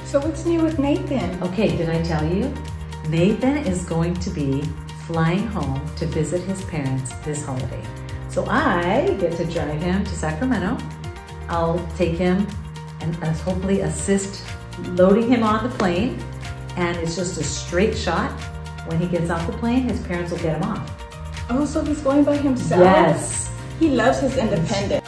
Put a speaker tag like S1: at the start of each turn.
S1: So what's new with Nathan?
S2: Okay, did I tell you? Nathan is going to be flying home to visit his parents this holiday. So I get to drive him to Sacramento. I'll take him and hopefully assist loading him on the plane. And it's just a straight shot. When he gets off the plane, his parents will get him off.
S1: Oh, so he's going by himself?
S2: Yes.
S1: He loves his independence.